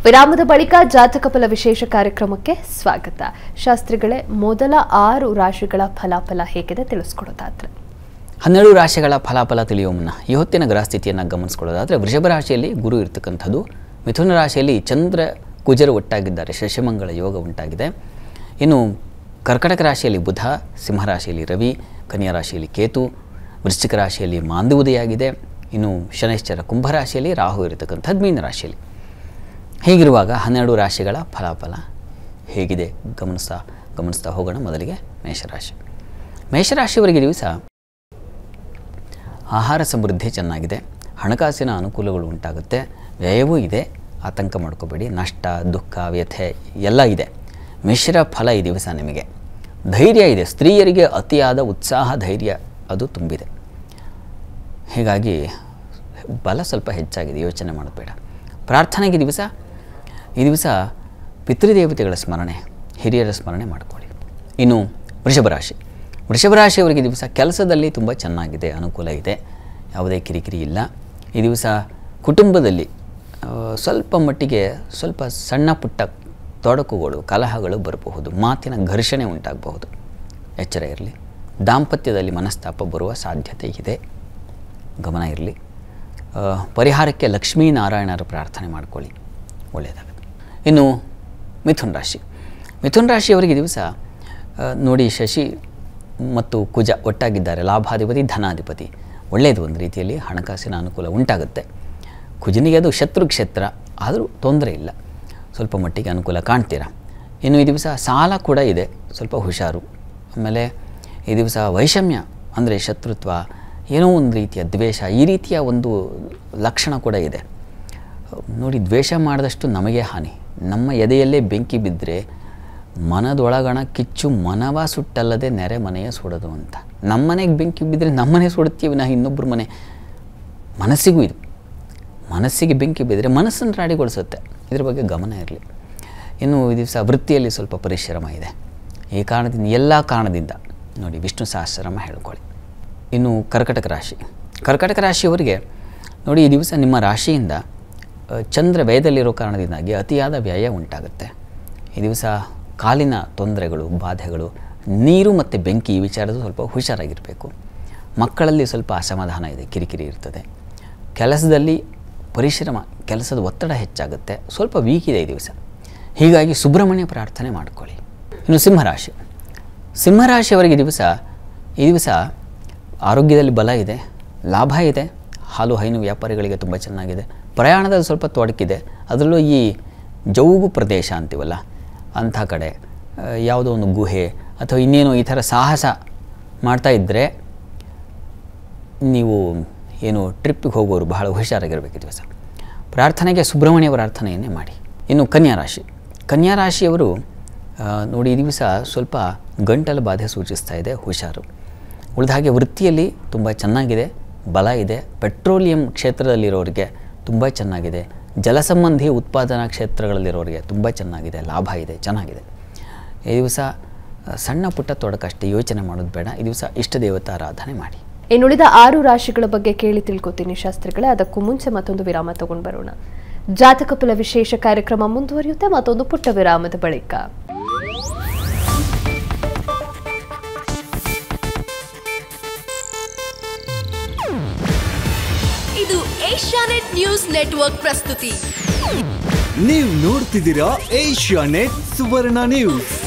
ವಿರಾಮದ ಬಳಿಕ ಜಾತಕ ಫಲ ವಿಶೇಷ ಕಾರ್ಯಕ್ರಮಕ್ಕೆ ಸ್ವಾಗತ. ಶಾಸ್ತ್ರಿಗಳೇ, ಮೊದಲ 6 ರಾಶಿಗಳ ಫಲಾಫಲ ಹೇಗಿದೆ ತಿಳಿಸ್ಕೊಡೋದಾದ್ರೆ? 12 ರಾಶಿಗಳ ಫಲಾಫಲ ತಿಳಿಯುವ ಮುನ್ನ ಈ ಹೊತ್ತಿನ ಗ್ರಹಸ್ಥಿತಿಯನ್ನು ಗಮನಿಸಿಕೊಳ್ಳೋದಾದರೆ, ವೃಷಭ ರಾಶಿಯಲ್ಲಿ ಗುರು ಇರತಕ್ಕಂಥದ್ದು, ಮಿಥುನ ರಾಶಿಯಲ್ಲಿ ಚಂದ್ರ ಕುಜರು ಒಟ್ಟಾಗಿದ್ದಾರೆ, ಶಶಿಮಂಗಳ ಯೋಗ ಉಂಟಾಗಿದೆ. ಇನ್ನು ಕರ್ಕಟಕ ರಾಶಿಯಲ್ಲಿ ಬುಧ, ಸಿಂಹರಾಶಿಯಲ್ಲಿ ರವಿ, ಕನ್ಯಾ ರಾಶಿಯಲ್ಲಿ ಕೇತು, ವೃಶ್ಚಿಕ ರಾಶಿಯಲ್ಲಿ ಮಾಂದಿ ಉದಯಾಗಿದೆ. ಇನ್ನು ಶನೈಶ್ಚರ ಕುಂಭರಾಶಿಯಲ್ಲಿ, ರಾಹು ಇರತಕ್ಕಂಥದ್ದು ಮೀನ ರಾಶಿಯಲ್ಲಿ. ಹೀಗಿರುವಾಗ 12 ರಾಶಿಗಳ ಫಲಾಫಲ ಹೇಗಿದೆ ಗಮನಿಸ್ತಾ ಹೋಗೋಣ. ಮೊದಲಿಗೆ ಮೇಷರಾಶಿ. ಮೇಷರಾಶಿಯವರಿಗೆ ದಿವಸ ಆಹಾರ ಸಮೃದ್ಧಿ ಚೆನ್ನಾಗಿದೆ, ಹಣಕಾಸಿನ ಅನುಕೂಲಗಳು ಉಂಟಾಗುತ್ತೆ, ವ್ಯಯವೂ ಇದೆ, ಆತಂಕ ಮಾಡ್ಕೋಬೇಡಿ. ನಷ್ಟ, ದುಃಖ, ವ್ಯಥೆ ಎಲ್ಲ ಇದೆ. ಮಿಶ್ರ ಫಲ ಈ ದಿವಸ ನಿಮಗೆ. ಧೈರ್ಯ ಇದೆ, ಸ್ತ್ರೀಯರಿಗೆ ಅತಿಯಾದ ಉತ್ಸಾಹ, ಧೈರ್ಯ ಅದು ತುಂಬಿದೆ. ಹೀಗಾಗಿ ಬಲ ಸ್ವಲ್ಪ ಹೆಚ್ಚಾಗಿದೆ, ಯೋಚನೆ ಮಾಡಬೇಡ. ಪ್ರಾರ್ಥನೆಗೆ ಈ ದಿವಸ ಪಿತೃದೇವತೆಗಳ ಸ್ಮರಣೆ, ಹಿರಿಯರ ಸ್ಮರಣೆ ಮಾಡಿಕೊಳ್ಳಿ. ಇನ್ನು ವೃಷಭ ರಾಶಿಯವರಿಗೆ ದಿವಸ ಕೆಲಸದಲ್ಲಿ ತುಂಬ ಚೆನ್ನಾಗಿದೆ, ಅನುಕೂಲ ಇದೆ, ಯಾವುದೇ ಕಿರಿಕಿರಿ ಇಲ್ಲ. ಈ ದಿವಸ ಕುಟುಂಬದಲ್ಲಿ ಸ್ವಲ್ಪ ಮಟ್ಟಿಗೆ ಸ್ವಲ್ಪ ಸಣ್ಣ ಪುಟ್ಟ ತೊಡಕುಗಳು, ಕಲಹಗಳು ಬರಬಹುದು, ಮಾತಿನ ಘರ್ಷಣೆ ಉಂಟಾಗಬಹುದು, ಎಚ್ಚರ ಇರಲಿ. ದಾಂಪತ್ಯದಲ್ಲಿ ಮನಸ್ತಾಪ ಬರುವ ಸಾಧ್ಯತೆ ಇದೆ, ಗಮನ ಇರಲಿ. ಪರಿಹಾರಕ್ಕೆ ಲಕ್ಷ್ಮೀನಾರಾಯಣರ ಪ್ರಾರ್ಥನೆ ಮಾಡಿಕೊಳ್ಳಿ, ಒಳ್ಳೆಯದಾಗುತ್ತೆ. ಇನ್ನು ಮಿಥುನ್ ರಾಶಿಯವರಿಗೆ ದಿವಸ ನೋಡಿ, ಶಶಿ ಮತ್ತು ಕುಜ ಒಟ್ಟಾಗಿದ್ದಾರೆ, ಲಾಭಾಧಿಪತಿ ಧನಾಧಿಪತಿ, ಒಳ್ಳೆಯದು. ಒಂದು ರೀತಿಯಲ್ಲಿ ಹಣಕಾಸಿನ ಅನುಕೂಲ ಉಂಟಾಗುತ್ತೆ. ಕುಜನಿಗೆ ಅದು ಶತ್ರು ಕ್ಷೇತ್ರ, ಆದರೂ ತೊಂದರೆ ಇಲ್ಲ, ಸ್ವಲ್ಪ ಮಟ್ಟಿಗೆ ಅನುಕೂಲ ಕಾಣ್ತೀರಾ. ಇನ್ನು ಈ ದಿವಸ ಸಾಲ ಕೂಡ ಇದೆ, ಸ್ವಲ್ಪ ಹುಷಾರು. ಆಮೇಲೆ ಈ ದಿವಸ ವೈಷಮ್ಯ ಅಂದರೆ ಶತ್ರುತ್ವ, ಏನೋ ಒಂದು ರೀತಿಯ ದ್ವೇಷ, ಈ ರೀತಿಯ ಒಂದು ಲಕ್ಷಣ ಕೂಡ ಇದೆ. ನೋಡಿ, ದ್ವೇಷ ಮಾಡಿದಷ್ಟು ನಮಗೆ ಹಾನಿ. ನಮ್ಮ ಎದೆಯಲ್ಲೇ ಬೆಂಕಿ ಬಿದ್ದರೆ ಮನದೊಳಗಣ ಕಿಚ್ಚು ಮನವ ಸುಟ್ಟಲ್ಲದೆ ನೆರೆ ಮನೆಯ ಸುಡೋದು ಅಂತ. ನಮ್ಮ ಮನೆಗೆ ಬೆಂಕಿ ಬಿದ್ದರೆ ನಮ್ಮನೆ ಸುಡುತ್ತೀವಿ, ನಾ ಇನ್ನೊಬ್ಬರ ಮನೆ. ಮನಸ್ಸಿಗೂ ಇದು, ಮನಸ್ಸಿಗೆ ಬೆಂಕಿ ಬಿದ್ದರೆ ಮನಸ್ಸನ್ನು ರಾಡಿಗೊಳಿಸುತ್ತೆ, ಇದ್ರ ಬಗ್ಗೆ ಗಮನ ಇರಲಿ. ಇನ್ನು ಈ ದಿವಸ ವೃತ್ತಿಯಲ್ಲಿ ಸ್ವಲ್ಪ ಪರಿಶ್ರಮ ಇದೆ. ಈ ಕಾರಣದಿಂದ, ಎಲ್ಲ ಕಾರಣದಿಂದ ನೋಡಿ ವಿಷ್ಣು ಸಹಸ್ರನಾಮ ಹೇಳ್ಕೊಳ್ಳಿ. ಇನ್ನು ಕರ್ಕಟಕ ರಾಶಿಯವರಿಗೆ ನೋಡಿ, ಈ ದಿವಸ ನಿಮ್ಮ ರಾಶಿಯಿಂದ ಚಂದ್ರ ವ್ಯಯದಲ್ಲಿರೋ ಕಾರಣದಿಂದಾಗಿ ಅತಿಯಾದ ವ್ಯಯ ಉಂಟಾಗುತ್ತೆ. ಈ ದಿವಸ ಕಾಲಿನ ತೊಂದರೆಗಳು, ಬಾಧೆಗಳು, ನೀರು ಮತ್ತು ಬೆಂಕಿ ಈ ವಿಚಾರದ ಸ್ವಲ್ಪ ಹುಷಾರಾಗಿರಬೇಕು. ಮಕ್ಕಳಲ್ಲಿ ಸ್ವಲ್ಪ ಅಸಮಾಧಾನ ಇದೆ, ಕಿರಿಕಿರಿ ಇರ್ತದೆ. ಕೆಲಸದಲ್ಲಿ ಪರಿಶ್ರಮ, ಕೆಲಸದ ಒತ್ತಡ ಹೆಚ್ಚಾಗುತ್ತೆ, ಸ್ವಲ್ಪ ವೀಕ್ ಇದೆ ಈ ದಿವಸ. ಹೀಗಾಗಿ ಸುಬ್ರಹ್ಮಣ್ಯ ಪ್ರಾರ್ಥನೆ ಮಾಡಿಕೊಳ್ಳಿ. ಇನ್ನು ಸಿಂಹರಾಶಿಯವರಿಗೆ ಈ ದಿವಸ ಆರೋಗ್ಯದಲ್ಲಿ ಬಲ ಇದೆ, ಲಾಭ ಇದೆ. ಹಾಲು ಹೈನು ವ್ಯಾಪಾರಿಗಳಿಗೆ ತುಂಬ ಚೆನ್ನಾಗಿದೆ. ಪ್ರಯಾಣದಲ್ಲಿ ಸ್ವಲ್ಪ ತೊಡಕಿದೆ, ಅದರಲ್ಲೂ ಈ ಜೌಗು ಪ್ರದೇಶ ಅಂತೀವಲ್ಲ, ಅಂಥ ಕಡೆ ಯಾವುದೋ ಒಂದು ಗುಹೆ ಅಥವಾ ಇನ್ನೇನೋ ಈ ಥರ ಸಾಹಸ ಮಾಡ್ತಾ ಇದ್ದರೆ ನೀವು ಏನು ಟ್ರಿಪ್ಪಿಗೆ ಹೋಗೋರು ಬಹಳ ಹುಷಾರಾಗಿರಬೇಕು ಈ ದಿವಸ. ಪ್ರಾರ್ಥನೆಗೆ ಸುಬ್ರಹ್ಮಣ್ಯ ಪ್ರಾರ್ಥನೆಯನ್ನೇ ಮಾಡಿ. ಇನ್ನು ಕನ್ಯಾ ರಾಶಿಯವರು ನೋಡಿ, ಈ ದಿವಸ ಸ್ವಲ್ಪ ಗಂಟಲು ಬಾಧೆ ಸೂಚಿಸ್ತಾ ಇದೆ, ಹುಷಾರು. ಉಳಿದ ಹಾಗೆ ವೃತ್ತಿಯಲ್ಲಿ ತುಂಬ ಚೆನ್ನಾಗಿದೆ, ಬಲ ಇದೆ. ಪೆಟ್ರೋಲಿಯಂ ಕ್ಷೇತ್ರದಲ್ಲಿರೋರಿಗೆ ತುಂಬ ಚೆನ್ನಾಗಿದೆ. ಜಲಸಂಬಂಧಿ ಉತ್ಪಾದನಾ ಕ್ಷೇತ್ರಗಳಲ್ಲಿರೋರಿಗೆ ತುಂಬ ಚೆನ್ನಾಗಿದೆ, ಲಾಭ ಇದೆ, ಚೆನ್ನಾಗಿದೆ. ಈ ದಿವಸ ಸಣ್ಣ ಪುಟ್ಟ ತೊಡಕಷ್ಟೇ, ಯೋಚನೆ ಮಾಡೋದು ಬೇಡ. ಈ ದಿವಸ ಇಷ್ಟ ದೇವತಾ ಆರಾಧನೆ ಮಾಡಿ. ಇನ್ನುಳಿದ 6 ರಾಶಿಗಳ ಬಗ್ಗೆ ಕೇಳಿ ತಿಳ್ಕೊತೀನಿ ಶಾಸ್ತ್ರಿಗಳೇ. ಅದಕ್ಕೂ ಮುಂಚೆ ಮತ್ತೊಂದು ವಿರಾಮ ತಗೊಂಡು ಬರೋಣ. ಜಾತಕ ಫಲ ವಿಶೇಷ ಕಾರ್ಯಕ್ರಮ ಮುಂದುವರಿಯುತ್ತೆ ಮತ್ತೊಂದು ಪುಟ್ಟ ವಿರಾಮದ ಬಳಿಕ. ಇದು ಏಷ್ಯಾನೆಟ್ ನ್ಯೂಸ್ ನೆಟ್ವರ್ಕ್ ಪ್ರಸ್ತುತಿ. ನೀವು ನೋಡ್ತಿದ್ದೀರಾ ಏಷ್ಯಾನೆಟ್ ಸುವರ್ಣ ನ್ಯೂಸ್.